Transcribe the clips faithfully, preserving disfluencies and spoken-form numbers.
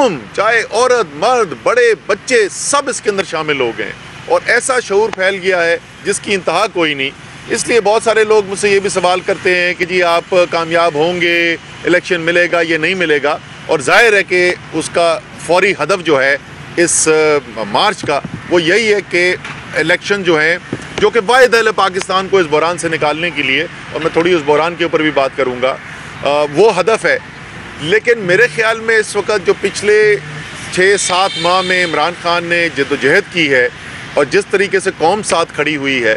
चाहे औरत मर्द बड़े बच्चे सब इसके अंदर शामिल हो गए और ऐसा शऊर फैल गया है जिसकी इंतहा कोई नहीं। इसलिए बहुत सारे लोग मुझसे ये भी सवाल करते हैं कि जी आप कामयाब होंगे, इलेक्शन मिलेगा, ये नहीं मिलेगा। और जाहिर है कि उसका फौरी हदफ जो है इस मार्च का वो यही है कि इलेक्शन जो है, जो कि वाहिद है पाकिस्तान को इस बहरान से निकालने के लिए, और मैं थोड़ी उस बहरान के ऊपर भी बात करूँगा, वो हदफ है। लेकिन मेरे ख़्याल में इस वक्त जो पिछले छः सात माह में इमरान खान ने जद्दोजहद की है और जिस तरीके से कौम साथ खड़ी हुई है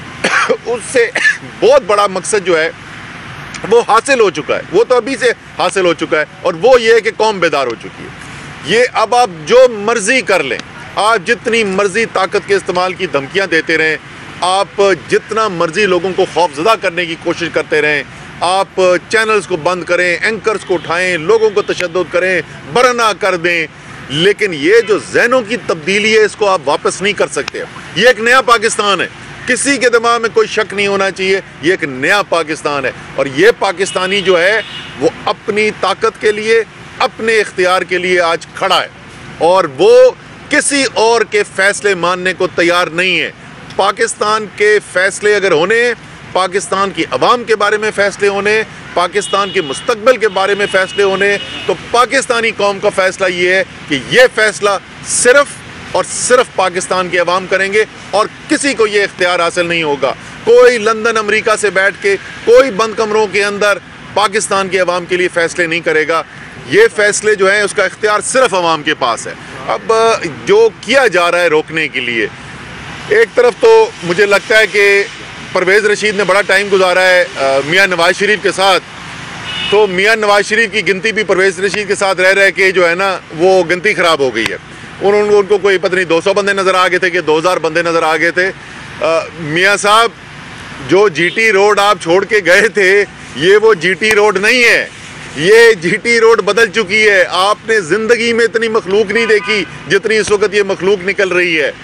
उससे बहुत बड़ा मकसद जो है वो हासिल हो चुका है। वो तो अभी से हासिल हो चुका है और वो ये है कि कौम बेदार हो चुकी है। ये अब आप जो मर्ज़ी कर लें, आप जितनी मर्ज़ी ताकत के इस्तेमाल की धमकियां देते रहें, आप जितना मर्ज़ी लोगों को खौफजदा करने की कोशिश करते रहें, आप चैनल्स को बंद करें, एंकर्स को उठाएं, लोगों को तशद्दुद करें, बरना कर दें, लेकिन ये जो ज़हनों की तब्दीली है इसको आप वापस नहीं कर सकते। ये एक नया पाकिस्तान है, किसी के दिमाग में कोई शक नहीं होना चाहिए, ये एक नया पाकिस्तान है। और ये पाकिस्तानी जो है वो अपनी ताकत के लिए, अपने इख्तियार के लिए आज खड़ा है और वो किसी और के फैसले मानने को तैयार नहीं है। पाकिस्तान के फैसले अगर होने, पाकिस्तान की अवाम के बारे में फ़ैसले होने, पाकिस्तान के मुस्तकबिल के बारे में फ़ैसले होने, तो पाकिस्तानी कौम का फ़ैसला ये है कि ये फ़ैसला सिर्फ़ और सिर्फ पाकिस्तान के अवाम करेंगे और किसी को ये इख्तियार हासिल नहीं होगा। कोई लंदन अमेरिका से बैठ के, कोई बंद कमरों के अंदर पाकिस्तान के अवाम के लिए फ़ैसले नहीं करेगा। ये फ़ैसले जो हैं उसका इख्तियार सिर्फ अवाम के पास है। अब जो किया जा रहा है रोकने के लिए, एक तरफ तो मुझे लगता है कि परवेज़ रशीद ने बड़ा टाइम गुजारा है मियाँ नवाज़ शरीफ के साथ, तो मियाँ नवाज़ शरीफ की गिनती भी परवेज़ रशीद के साथ रह रह के जो है ना वो गिनती ख़राब हो गई है। उन्होंने उनको कोई पता नहीं दो सौ बंदे नज़र आ गए थे कि दो हज़ार बंदे नज़र आ गए थे। मियाँ साहब, जो जीटी रोड आप छोड़ के गए थे ये वो जीटी रोड नहीं है, ये जीटी रोड बदल चुकी है। आपने ज़िंदगी में इतनी मखलूक नहीं देखी जितनी इस वक्त ये मखलूक निकल रही है।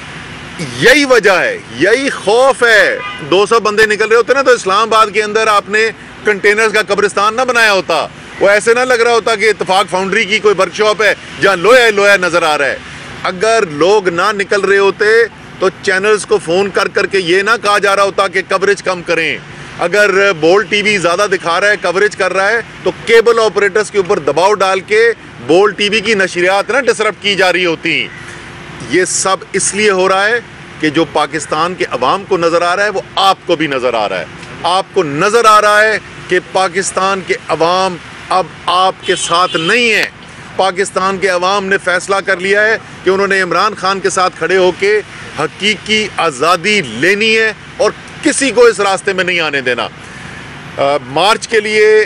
यही वजह है, यही खौफ है। दो सौ बंदे निकल रहे होते ना तो इस्लामाबाद के अंदर आपने कंटेनर्स का कब्रिस्तान ना बनाया होता, वो ऐसे ना लग रहा होता कि इत्तेफाक फाउंड्री की कोई वर्कशॉप है जहाँ लोया लोया नज़र आ रहा है। अगर लोग ना निकल रहे होते तो चैनल्स को फ़ोन कर करके ये ना कहा जा रहा होता कि कवरेज कम करें। अगर बोल्ड टीवी ज़्यादा दिखा रहा है, कवरेज कर रहा है, तो केबल ऑपरेटर्स के ऊपर दबाव डाल के बोल्ड टीवी की नशरियात ना डिसरप्ट की जा रही होती। ये सब इसलिए हो रहा है कि जो पाकिस्तान के अवाम को नज़र आ रहा है वो आपको भी नज़र आ रहा है। आपको नज़र आ रहा है कि पाकिस्तान के अवाम अब आपके साथ नहीं है। पाकिस्तान के अवाम ने फ़ैसला कर लिया है कि उन्होंने इमरान खान के साथ खड़े होके हकीकी आज़ादी लेनी है और किसी को इस रास्ते में नहीं आने देना। आ, मार्च के लिए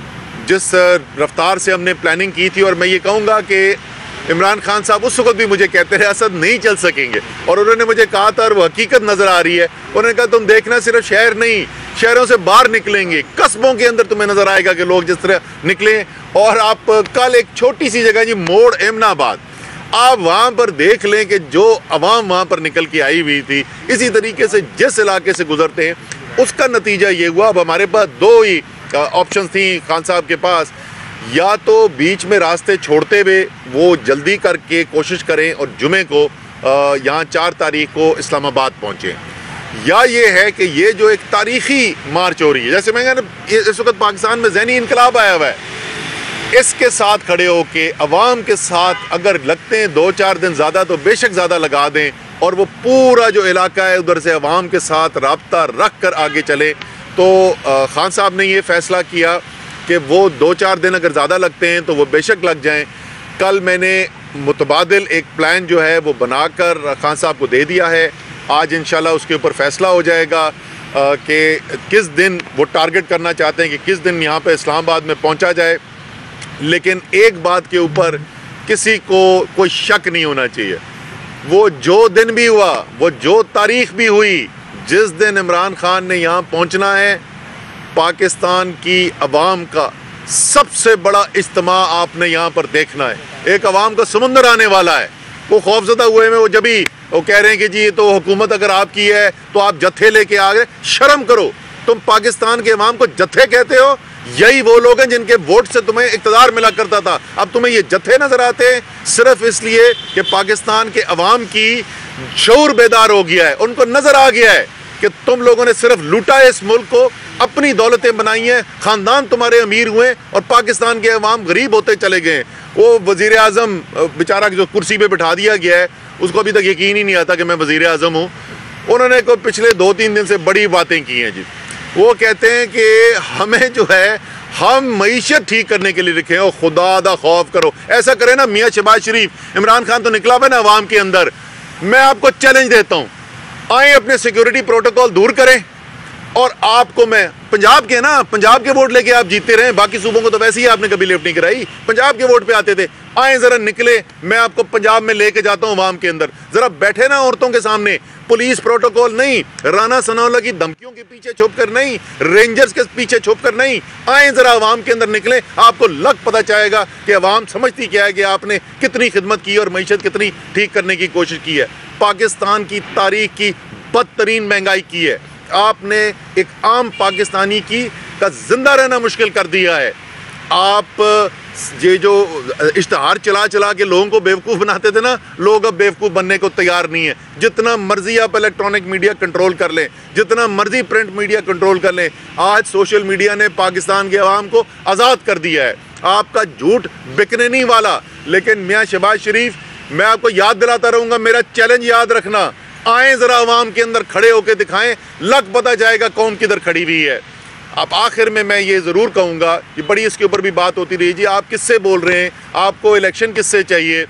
जिस रफ्तार से हमने प्लानिंग की थी, और मैं ये कहूँगा कि इमरान खान साहब उस वक्त भी मुझे कहते रहे असद नहीं चल सकेंगे, और उन्होंने मुझे कहा था और वो हकीकत नज़र आ रही है। उन्होंने कहा तुम देखना सिर्फ शहर नहीं, शहरों से बाहर निकलेंगे, कस्बों के अंदर तुम्हें नज़र आएगा कि लोग जिस तरह निकले। और आप कल एक छोटी सी जगह जी मोड़ एमनाबाद, आप वहाँ पर देख लें कि जो अवाम वहाँ पर निकल के आई हुई थी, इसी तरीके से जिस इलाके से गुजरते हैं उसका नतीजा ये हुआ। अब हमारे पास दो ही ऑप्शन थी खान साहब के पास, या तो बीच में रास्ते छोड़ते हुए वो जल्दी करके कोशिश करें और जुमे को यहाँ चार तारीख को इस्लामाबाद पहुँचें, या ये है कि ये जो एक तारीख़ी मार्च हो रही है, जैसे मैं कहना इस वक्त पाकिस्तान में ज़हनी इनकलाब आया हुआ है, इसके साथ खड़े होके अवाम के साथ अगर लगते हैं दो चार दिन ज़्यादा तो बेशक ज़्यादा लगा दें और वो पूरा जो इलाका है उधर से अवाम के साथ रब्ता रख कर आगे चले। तो खान साहब ने ये फ़ैसला किया कि वो दो चार दिन अगर ज़्यादा लगते हैं तो वो बेशक लग जाएं। कल मैंने मुतबादिल एक प्लान जो है वो बनाकर खान साहब को दे दिया है। आज इंशाल्लाह उसके ऊपर फ़ैसला हो जाएगा कि किस दिन वो टारगेट करना चाहते हैं कि किस दिन यहाँ पे इस्लामाबाद में पहुँचा जाए। लेकिन एक बात के ऊपर किसी को कोई शक नहीं होना चाहिए, वो जो दिन भी हुआ, वो जो तारीख़ भी हुई, जिस दिन इमरान खान ने यहाँ पहुँचना है, पाकिस्तान की अवाम का सबसे बड़ा इज्तिमा आपने यहाँ पर देखना है। एक अवाम का समुंदर आने वाला है। वो खौफजदा हुए में वो जब भी वो कह रहे हैं कि जी ये तो हुकूमत अगर आपकी है तो आप जत्थे लेके आ गए। शर्म करो, तुम पाकिस्तान के अवाम को जत्थे कहते हो। यही वो लोग हैं जिनके वोट से तुम्हें इक़्तिदार मिला करता था। अब तुम्हें ये जत्थे नजर आते हैं सिर्फ इसलिए कि पाकिस्तान के अवाम की शऊर बेदार हो गया है। उनको नजर आ गया है कि तुम लोगों ने सिर्फ लूटा है इस मुल्क को, अपनी दौलतें बनाई हैं, खानदान तुम्हारे अमीर हुए और पाकिस्तान के अवाम गरीब होते चले गए। वो वजीर आज़म बेचारा जो कुर्सी पे बिठा दिया गया है, उसको अभी तक यकीन ही नहीं आता कि मैं वजीर आज़म हूँ। उन्होंने को पिछले दो तीन दिन से बड़ी बातें की हैं जी। वो कहते हैं कि हमें जो है हम मईशत ठीक करने के लिए लिखे हैं, और खुदा दा खौफ करो। ऐसा करे ना मियाँ शहबाज शरीफ, इमरान खान तो निकला हुआ ना अवाम के अंदर, मैं आपको चैलेंज देता हूँ, आए अपने सिक्योरिटी प्रोटोकॉल दूर करें और आपको मैं पंजाब के ना पंजाब के वोट लेके आप जीतते रहे, बाकी सूबों को तो वैसे ही आपने कभी लिफ्ट नहीं कराई, पंजाब के वोट पे आते थे। आए जरा निकले, मैं आपको पंजाब में लेके जाता हूँ अवाम के अंदर, जरा बैठे ना औरतों के सामने, पुलिस प्रोटोकॉल नहीं, राना सनाउल्लाह की धमकियों के पीछे छुप कर नहीं, रेंजर्स के पीछे छुप कर नहीं, आए जरा अवाम के अंदर निकले, आपको लग पता चाहेगा कि अवाम समझती क्या है कि आपने कितनी खिदमत की और मईशत कितनी ठीक करने की कोशिश की है। पाकिस्तान की तारीख की बदतरीन महंगाई की है आपने, एक आम पाकिस्तानी की का जिंदा रहना मुश्किल कर दिया है। आप ये जो इश्तहार चला चला के लोगों को बेवकूफ़ बनाते थे ना, लोग अब बेवकूफ़ बनने को तैयार नहीं है। जितना मर्जी आप इलेक्ट्रॉनिक मीडिया कंट्रोल कर लें, जितना मर्जी प्रिंट मीडिया कंट्रोल कर लें, आज सोशल मीडिया ने पाकिस्तान के अवाम को आज़ाद कर दिया है। आपका झूठ बिकने नहीं वाला। लेकिन मियाँ शहबाज शरीफ, मैं आपको याद दिलाता रहूँगा, मेरा चैलेंज याद रखना, आए ज़रा अवाम के अंदर खड़े होकर दिखाएं, लग पता जाएगा कौम किधर खड़ी हुई है। अब आखिर में मैं ये ज़रूर कहूँगा कि बड़ी इसके ऊपर भी बात होती रही जी, आप किससे बोल रहे हैं, आपको इलेक्शन किससे चाहिए।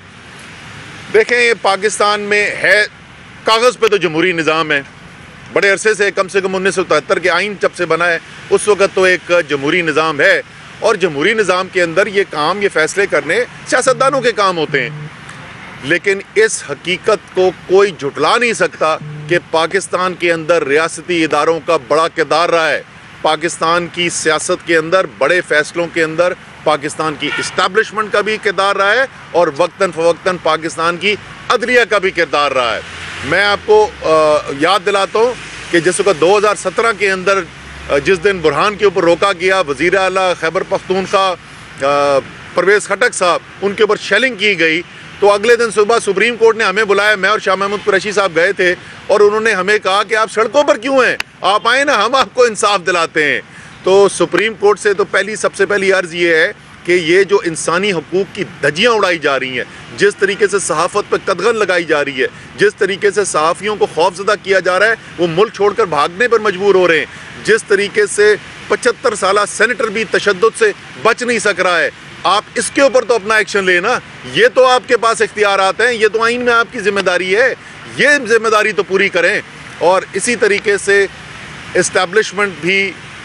देखें, ये पाकिस्तान में है, कागज़ पे तो जमहूरी निज़ाम है, बड़े अरसे से, कम से कम उन्नीस सौ तिहत्तर के आइन जब से बना है उस वक़्त तो एक जमहूरी निज़ाम है, और जमहूरी निज़ाम के अंदर ये काम, ये फ़ैसले करने सियासतदानों के काम होते हैं। लेकिन इस हकीकत को कोई झुटला नहीं सकता कि पाकिस्तान के अंदर रियासती इदारों का बड़ा किरदार रहा है। पाकिस्तान की सियासत के अंदर, बड़े फ़ैसलों के अंदर पाकिस्तान की इस्टेब्लिशमेंट का भी किरदार रहा है, और वक्तन फ़वक्तन पाकिस्तान की अदलिया का भी किरदार रहा है। मैं आपको आ, याद दिलाता हूँ कि जिस वक्त दो हज़ार सत्रह के अंदर जिस दिन बुरहान के ऊपर रोका गया, वज़ीर आला खैबर पख्तूनख्वा परवेज़ खटक साहब, उनके ऊपर शेलिंग की गई, तो अगले दिन सुबह सुप्रीम कोर्ट ने हमें बुलाया, मैं और शाह महमूद कुरैशी साहब गए थे, और उन्होंने हमें कहा कि आप सड़कों पर क्यों हैं, आप आए ना, हम आपको इंसाफ दिलाते हैं। तो सुप्रीम कोर्ट से तो पहली सबसे पहली अर्ज़ ये है कि ये जो इंसानी हकूक़ की धज्जियाँ उड़ाई जा रही हैं, जिस तरीके से सहाफ़त पर कदगन लगाई जा रही है, जिस तरीके से सहाफ़ियों को खौफज़दा किया जा रहा है, वो मुल्क छोड़कर भागने पर मजबूर हो रहे हैं, जिस तरीके से पचहत्तर साल सेनेटर भी तशद्दुद से बच नहीं सक रहा है, आप इसके ऊपर तो अपना एक्शन लेना। ये तो आपके पास इख्तियारात हैं, ये तो आइन में आपकी जिम्मेदारी है, ये जिम्मेदारी तो पूरी करें। और इसी तरीके से इस्टेब्लिशमेंट भी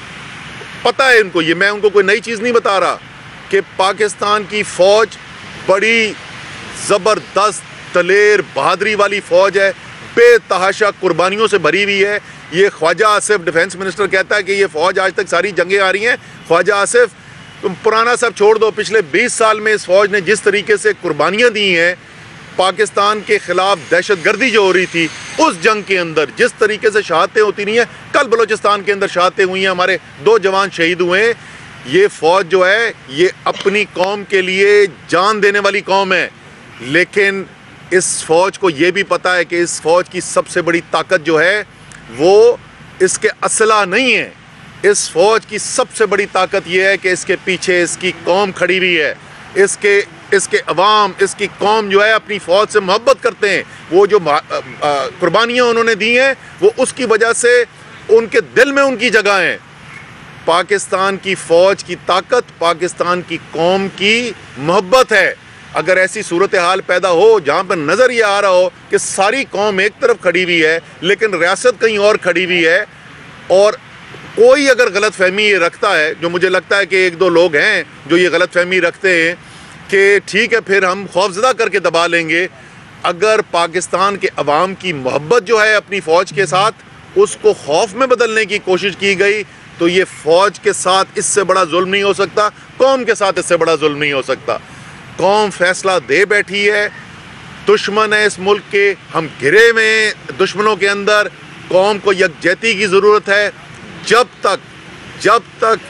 पता है इनको, ये मैं उनको कोई नई चीज़ नहीं बता रहा कि पाकिस्तान की फ़ौज बड़ी ज़बरदस्त दलेर बहादरी वाली फ़ौज है, बेतहाशा कुर्बानियों से भरी हुई है। ये ख्वाजा आसिफ डिफेंस मिनिस्टर कहता है कि ये फ़ौज आज तक सारी जंगें आ रही हैं। ख्वाजा आसिफ, तुम पुराना सब छोड़ दो, पिछले बीस साल में इस फ़ौज ने जिस तरीके से कुर्बानियाँ दी हैं, पाकिस्तान के ख़िलाफ़ दहशतगर्दी जो हो रही थी उस जंग के अंदर जिस तरीके से शहादतें होती रही हैं, कल बलोचिस्तान के अंदर शहादतें हुई हैं, हमारे दो जवान शहीद हुए हैं। ये फ़ौज जो है ये अपनी कौम के लिए जान देने वाली कौम है, लेकिन इस फ़ौज को ये भी पता है कि इस फ़ौज की सबसे बड़ी ताकत जो है वो इसके असला नहीं है। इस फ़ौज की सबसे बड़ी ताकत ये है कि इसके पीछे इसकी कौम खड़ी हुई है, इसके इसके अवाम, इसकी कौम जो है अपनी फ़ौज से मोहब्बत करते हैं। वो जो कुर्बानियाँ उन्होंने दी हैं वो उसकी वजह से उनके दिल में उनकी जगह है। पाकिस्तान की फ़ौज की ताकत पाकिस्तान की कौम की मोहब्बत है। अगर ऐसी सूरत हाल पैदा हो जहाँ पर नज़र ये आ रहा हो कि सारी कौम एक तरफ खड़ी हुई है लेकिन रियासत कहीं और खड़ी हुई है, और कोई अगर गलत फहमी ये रखता है, जो मुझे लगता है कि एक दो लोग हैं जो ये गलत फहमी रखते हैं कि ठीक है फिर हम खौफजदा करके दबा लेंगे, अगर पाकिस्तान के अवाम की मोहब्बत जो है अपनी फ़ौज के साथ उसको खौफ में बदलने की कोशिश की गई तो ये फ़ौज के साथ इससे बड़ा जुल्म नहीं हो सकता, कौम के साथ इससे बड़ा जुल्म नहीं हो सकता। कौम फैसला दे बैठी है, दुश्मन है इस मुल्क के, हम घिरे में दुश्मनों के अंदर, कौम को यकजहती की ज़रूरत है। जब तक जब तक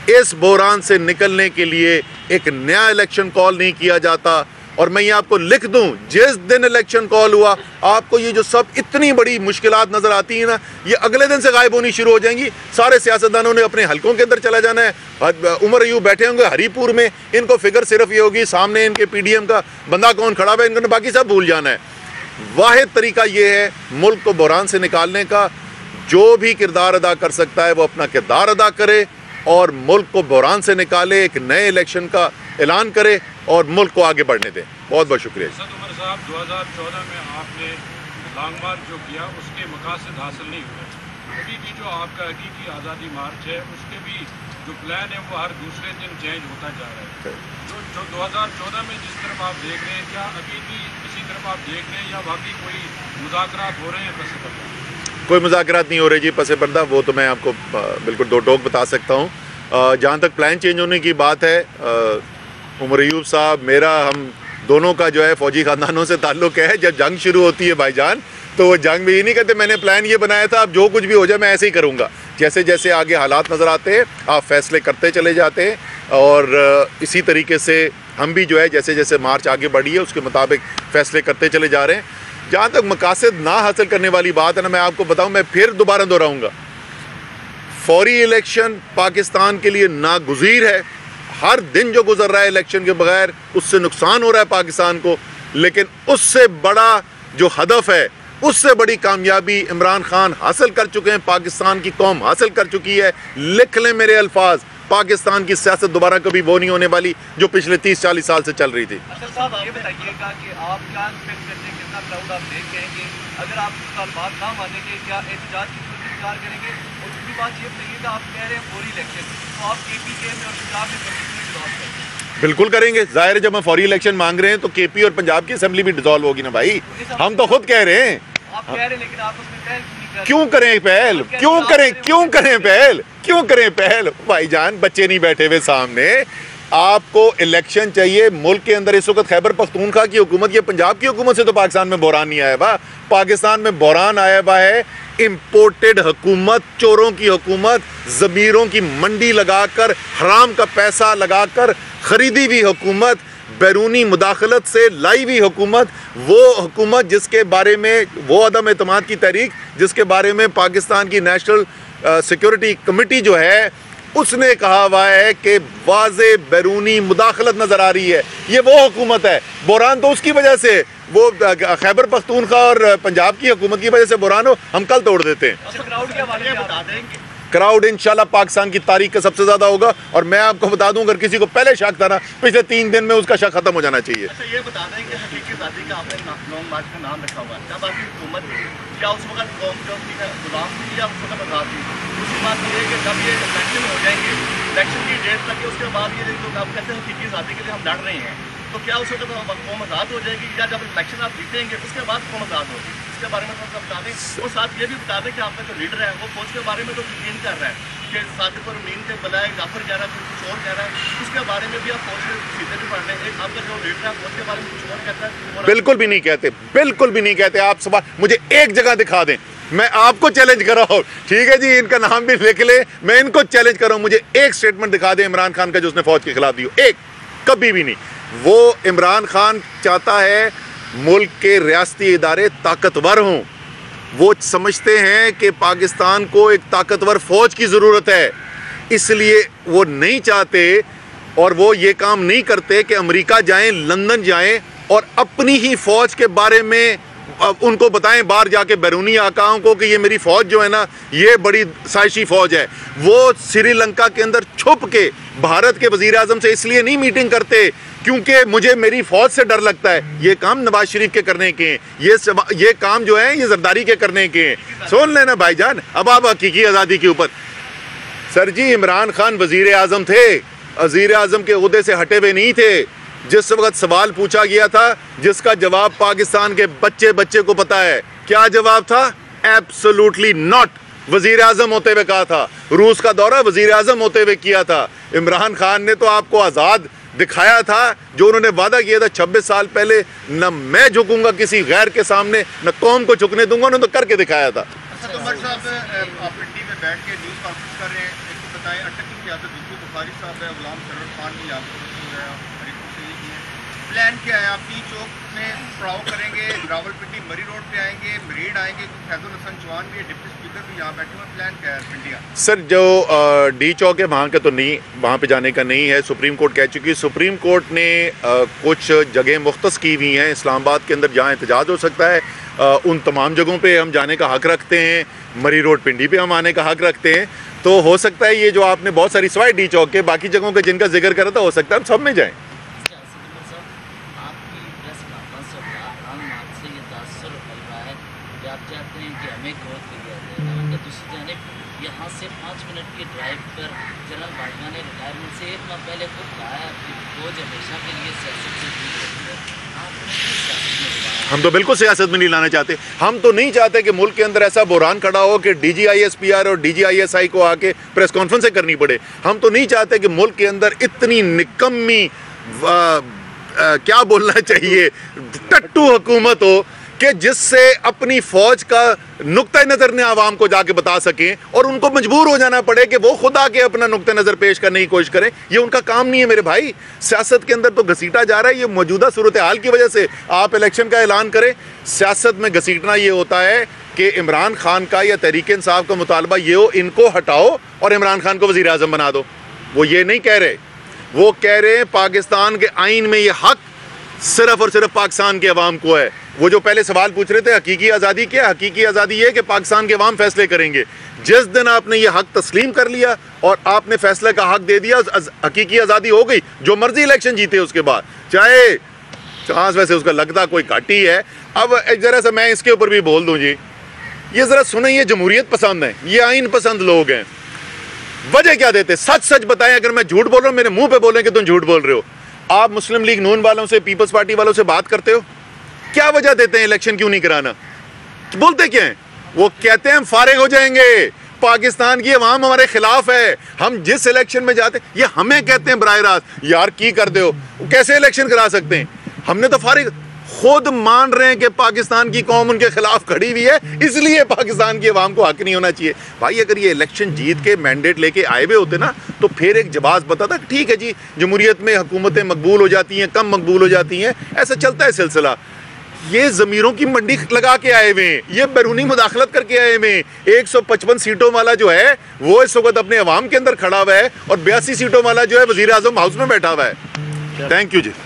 इस बहरान से निकलने के लिए एक नया इलेक्शन कॉल नहीं किया जाता। और मैं ये आपको लिख दूं, जिस दिन इलेक्शन कॉल हुआ आपको ये जो सब इतनी बड़ी मुश्किलात नज़र आती है ना, ये अगले दिन से गायब होनी शुरू हो जाएंगी। सारे सियासतदानों ने अपने हलकों के अंदर चला जाना है। उमर अयूब बैठे होंगे हरीपुर में, इनको फिक्र सिर्फ ये होगी सामने इनके पी डी एम का बंदा कौन खड़ा है, इनको बाकी सब भूल जाना है। वाहिद तरीका ये है मुल्क को बहरान से निकालने का, जो भी किरदार अदा कर सकता है वो अपना किरदार अदा करे और मुल्क को बहरान से निकाले, एक नए इलेक्शन का ऐलान करे और मुल्क को आगे बढ़ने दें। बहुत बहुत शुक्रिया। असद उमर साहब, दो हज़ार चौदह में आपने लॉन्ग मार्च जो किया उसके मकासद हासिल नहीं हुए। अभी भी जो आपका हकीकी आज़ादी मार्च है उसके भी जो प्लान है वो हर दूसरे दिन चेंज होता जा रहा है। जो जो दो हज़ार चौदह में जिस तरफ आप देख रहे हैं, क्या अभी भी इसी तरफ आप देख रहे हैं या बाकी कोई मुज़ाकरात हो रहे हैं पसे पर्दा? कोई मुज़ाकरात नहीं हो रहे जी पसे पर्दा, वो तो मैं आपको बिल्कुल दो टोक बता सकता हूँ। जहाँ तक प्लान चेंज होने की बात है, उमर अयूब साहब, मेरा, हम दोनों का जो है फ़ौजी ख़ानदानों से ताल्लुक़ है। जब जंग शुरू होती है भाईजान, तो वो जंग में ये नहीं कहते मैंने प्लान ये बनाया था, अब जो कुछ भी हो जाए मैं ऐसे ही करूँगा। जैसे जैसे आगे हालात नज़र आते हैं आप फैसले करते चले जाते हैं, और इसी तरीके से हम भी जो है जैसे जैसे मार्च आगे बढ़ी है उसके मुताबिक फ़ैसले करते चले जा रहे हैं। जहाँ तक मकासद ना हासिल करने वाली बात है ना, मैं आपको बताऊँ, मैं फिर दोबारा दोहराऊँगा, फौरी इलेक्शन पाकिस्तान के लिए नागुज़ीर है। हर दिन जो गुजर रहा है इलेक्शन के बगैर उससे नुकसान हो रहा है पाकिस्तान को, लेकिन उससे बड़ा जो हदफ है, उससे बड़ी कामयाबी इमरान खान हासिल कर चुके हैं, पाकिस्तान की कौम हासिल कर चुकी है। लिख लें मेरे अल्फाज, पाकिस्तान की सियासत दोबारा कभी वो नहीं होने वाली जो पिछले तीस चालीस साल से चल रही थी। अच्छा साहब, ये बताइएगा कि आप क्या एक्सपेक्ट करते हैं, कितना क्राउड आप देख करेंगे? अगर आप बात ना मानेंगे क्या एहतजाज की सूरत इख्तियार करेंगे? और दूसरी बात ये बताइएगा, आप कह रहे हैं फौरी इलेक्शन, तो आप के पी के में और पंजाब में कमीशन डिसॉल्व करेंगे? बिल्कुल करेंगे, जाहिर है जब हम फौरी इलेक्शन मांग रहे हैं तो के पी और पंजाब की असेंबली भी डिसॉल्व होगी ना भाई। हम तो खुद कह रहे हैं। आप कह रहे हैं लेकिन आप उसमें पहल क्यों करें पहल, क्यों करें क्यों करें पहल क्यों करें पहल भाईजान, बच्चे नहीं बैठे हुए सामने। आपको इलेक्शन चाहिए मुल्क के अंदर। इस वक्त खैबर पख्तूनख्वा की हुकूमत, ये पंजाब की हुकूमत से तो पाकिस्तान में बहरान नहीं आया हुआ, पाकिस्तान में बहरान आया हुआ है इम्पोर्टेड हुकूमत, चोरों की हुकूमत, ज़मीरों की मंडी लगाकर, हराम का पैसा लगाकर खरीदी हुई हुकूमत, बैरूनी मुदाखलत से लाई हुई हुकूमत, वो हुकूमत जिसके बारे में, वो अदम एतमाद की तहरीक जिसके बारे में पाकिस्तान की नेशनल सिक्योरिटी कमेटी जो है उसने कहा हुआ है कि वाज़े बैरूनी मुदाखलत नज़र आ रही है। ये वो हुकूमत है। बहरान तो उसकी वजह से, वो खैबर पख्तूनख्वा और पंजाब की हुकूमत की वजह से बहरान हो, हम कल तोड़ देते हैं। क्राउड इंशाल्लाह पाकिस्तान की तारीख का सबसे ज्यादा होगा। और मैं आपको बता दूं, अगर किसी को पहले शक था ना, पिछले तीन दिन में उसका शक खत्म हो जाना चाहिए। अच्छा ये बता दें कि हकीकी आज़ादी का आपने लॉन्ग मार्च का नाम रखा हुआ है, जब आपकी हुकूमत क्या उस वक्त कौम जो गुलाम थी या उस वक्त आज़ाद थी? दूसरी बात ये है कि जब ये इलेक्शन हो जाएंगे, इलेक्शन की डेट तक है, उसके बाद ये जो आप कहते हैं हकीकी आज़ादी के लिए हम लड़ रहे हैं, तो क्या उस वक्त कौम आज़ाद हो जाएगी या जब इलेक्शन आप जीतेंगे उसके बाद कौम आज़ाद होगी? इसके बारे में थोड़ा बता दें। और साथ ये भी बता दें कि आपका जो लीडर है वो फौज के बारे में तो यकीन कर रहा है कि सादिक और मीन के बलाए जाफर कह रहा है, कुछ और कह रहा है, उसके बारे में भी आप फौज के सीधे भी पढ़ रहे हैं। एक आपका जो लीडर है फौज के बारे में कुछ और कहता है। बिल्कुल भी नहीं कहते, बिल्कुल भी नहीं कहते। आप सवाल मुझे एक जगह दिखा दें, मैं आपको चैलेंज कर रहा हूँ, ठीक है जी, इनका नाम भी लिख ले, मैं इनको चैलेंज कर रहा हूँ, मुझे एक स्टेटमेंट दिखा दें इमरान खान का जो उसने फौज के खिलाफ दी हो, एक, कभी भी नहीं। वो इमरान खान चाहता है मुल्क के रियासती इदारे ताकतवर हों, वो समझते हैं कि पाकिस्तान को एक ताकतवर फौज की ज़रूरत है, इसलिए वो नहीं चाहते और वो ये काम नहीं करते कि अमेरिका जाएं, लंदन जाएं और अपनी ही फौज के बारे में उनको बताएं बाहर जाके बैरूनी आकाओं को कि ये मेरी फौज जो है ना, ये बड़ी साजिशी फौज है। वो श्रीलंका के अंदर छुप के भारत के वजीर आजम से इसलिए नहीं मीटिंग करते क्योंकि मुझे मेरी फौज से डर लगता है। ये काम नवाज शरीफ के करने के हैं, ये ये काम जो है ये जरदारी के करने के हैं। सुन लेना भाईजान, अब आप हकीकी आज़ादी के ऊपर। सर जी, इमरान खान वजीर आजम थे, वजीर आजम के ओहदे से हटे हुए नहीं थे। जिस वक्त सवाल पूछा गया था जिसका जवाब पाकिस्तान के बच्चे बच्चे को पता है, क्या जवाब था? Absolutely not. वजीर आजम होते हुए कहा था, रूस का दौरा वजीर आजम होते हुए किया था। इमरान खान ने तो आपको आज़ाद दिखाया था, जो उन्होंने वादा किया था छब्बीस साल पहले, न मैं झुकूंगा किसी गैर के सामने, न कौम को झुकने दूंगा, उन्होंने तो करके दिखाया था। अच्छा, तो साहब आप पिंडी में बैठ के न्यूज़ कॉन्फ्रेंस कर रहे हैं, एक तो बताएं अटक की आदत दूसरों को बुखारी साहब है, गुलाम सरवर खान भी यहाँ पर मौजूद है, हरिपुर से ही है। प्लान क्या है? आप टी चौक में पड़ाव करेंगे, रावलपिंडी मरी रोड पे आएंगे, मरीड आएंगे, फैजुल हसन चौहान भी है, डिप्टी स्पीकर भी यहाँ बैठे हुए। प्लान क्या है पिंडिया? सर जो आ, डी चौक है वहाँ का तो नहीं, वहाँ पे जाने का नहीं है। सुप्रीम कोर्ट कह चुकी है। सुप्रीम कोर्ट ने आ, कुछ जगह मुख्तस की हुई हैं इस्लामाबाद के अंदर जहाँ एहतजाज हो सकता है, आ, उन तमाम जगहों पे हम जाने का हक़ रखते हैं। मरी रोड पिंडी पे हम आने का हक़ रखते हैं। तो हो सकता है ये जो आपने बहुत सारी सवाई डी चौक के बाकी जगहों का जिनका जिक्र करा था, हो सकता है हम सब में जाएँ। आप चाहते हैं कि हमें ग्रोथ किया जाए, मतलब दूसरी जानिब यहाँ से पाँच मिनट की ड्राइव पर जनरल बाजवा ने रिटायरमेंट से एक माह पहले खुद कहा है कि फौज हमेशा के लिए सियासत से दूर रहती है। हम तो बिल्कुल सियासत में नहीं लाना चाहते। हम तो नहीं चाहते कि मुल्क के अंदर ऐसा बुरान खड़ा हो कि D G I S P R और D G I S I को आके प्रेस कॉन्फ्रेंस करनी पड़े। हम तो नहीं चाहते कि मुल्क के अंदर इतनी निकम्मी क्या बोलना चाहिए टट्टू हुकूमत हो कि जिससे अपनी फौज का नुक्ता नज़र ने आवाम को जाके बता सकें और उनको मजबूर हो जाना पड़े कि वो खुद आके अपना नुक्ता नज़र पेश करने की कोशिश करें। ये उनका काम नहीं है मेरे भाई। सियासत के अंदर तो घसीटा जा रहा है। ये मौजूदा सूरत हाल की वजह से आप इलेक्शन का ऐलान करें। सियासत में घसीटना ये होता है कि इमरान खान का या तहरीक इंसाफ का मुतालबा ये हो, इनको हटाओ और इमरान खान को वज़ीर आज़म बना दो। वो ये नहीं कह रहे, वो कह रहे हैं पाकिस्तान के आइन में ये हक सिर्फ और सिर्फ पाकिस्तान के अवाम को है। वो जो पहले सवाल पूछ रहे थे हकीकी आज़ादी क्या, हकीकी आज़ादी ये कि पाकिस्तान के अवाम फैसले करेंगे। जिस दिन आपने ये हक तस्लीम कर लिया और आपने फैसले का हक दे दिया, हकीकी आज़ादी हो गई। जो मर्जी इलेक्शन जीते उसके बाद, चाहे चांस वैसे उसका लगता कोई घाट ही है। अब ज़रा सा मैं इसके ऊपर भी बोल दूँ जी, ये ज़रा सुने, ये जमहूरियत पसंद है, ये आइन पसंद लोग हैं। वजह क्या देते? सच सच बताएं। अगर मैं झूठ बोल रहा हूँ मेरे मुँह पर बोलें कि तुम झूठ बोल रहे हो। आप मुस्लिम लीग नून वालों से, पीपल्स पार्टी वालों से बात करते हो, क्या वजह देते हैं इलेक्शन क्यों नहीं कराना? बोलते क्या हैं? वो कहते हैं हम फारिग हो जाएंगे, पाकिस्तान की अवाम हमारे खिलाफ है, हम जिस इलेक्शन में जाते हैं। ये हमें कहते हैं बराह रास्त यार की कर दो, कैसे इलेक्शन करा सकते हैं? हमने तो फारिग, खुद मान रहे हैं कि पाकिस्तान की कौम उनके खिलाफ खड़ी हुई है, इसलिए पाकिस्तान की अवाम को हक नहीं होना चाहिए। भाई अगर ये इलेक्शन जीत के मैंडेट लेके आए हुए होते ना तो फिर एक जवाब बताता ठीक है जी, जमहूरियत में हुकूमतें मकबूल हो जाती हैं, कम मकबूल हो जाती हैं, ऐसा चलता है सिलसिला। ये ज़मीरों की मंडी लगा के आए हुए हैं, ये बैरूनी मुदाखलत करके आए हुए हैं। एक सौ पचपन सीटों वाला जो है वो इस वक्त अपने अवाम के अंदर खड़ा हुआ है और बयासी सीटों वाला जो है वज़ीर आज़म हाउस में बैठा हुआ है। Thank you ji.